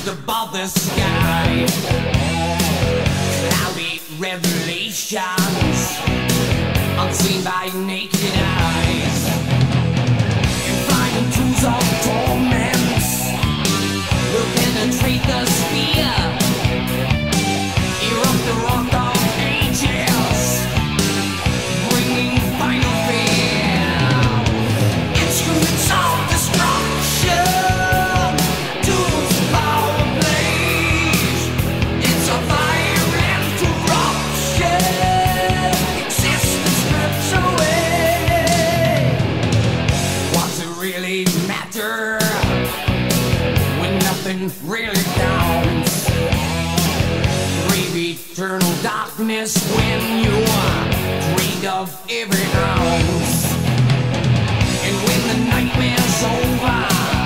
above the sky. Cloudy revelations unseen by naked eyes. Inviting tools of torment will penetrate the sphere. Erupt the rock of ages, bringing final fear. Instruments of destruction, tools of power blaze. It's a violent eruption, existence strips away. What's it really matter when nothing really counts? Brave eternal darkness when you're drained of every ounce. And when the nightmare's over,